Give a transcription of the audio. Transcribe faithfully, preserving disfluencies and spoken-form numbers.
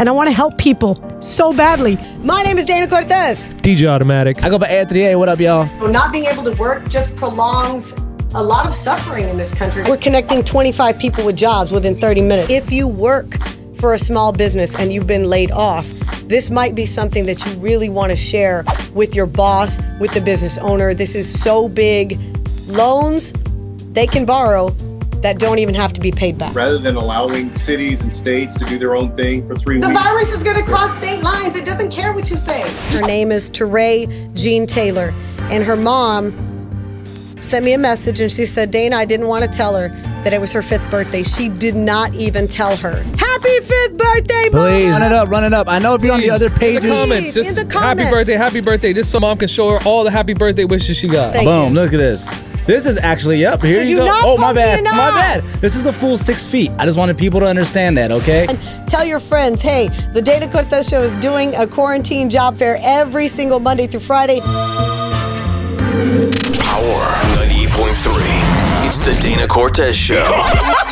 and I want to help people so badly. My name is Dana Cortez. D J Automatic. I go by Anthony A. What up, y'all? Not being able to work just prolongs a lot of suffering in this country. We're connecting twenty-five people with jobs within thirty minutes. If you work for a small business and you've been laid off, this might be something that you really want to share with your boss, with the business owner. This is so big. Loans they can borrow that don't even have to be paid back. Rather than allowing cities and states to do their own thing for three the weeks. The virus is going to cross state lines. It doesn't care what you say. Her name is Teray Jean Taylor, and her mom sent me a message and she said, Dana, I didn't want to tell her that it was her fifth birthday. She did not even tell her. Happy fifth birthday, Mom! Please, run it up, run it up. I know if you're on the other pages. In the comments, just in the comments. happy birthday, happy birthday. Just so Mom can show her all the happy birthday wishes she got. Thank Boom, you. look at this. This is actually, yep, here Did you, you go. not Oh, my vote me bad, or my not? bad. This is a full six feet. I just wanted people to understand that, okay? And tell your friends, hey, the Dana Cortez Show is doing a quarantine job fair every single Monday through Friday. Power ninety-eight point three. It's the Dana Cortez Show.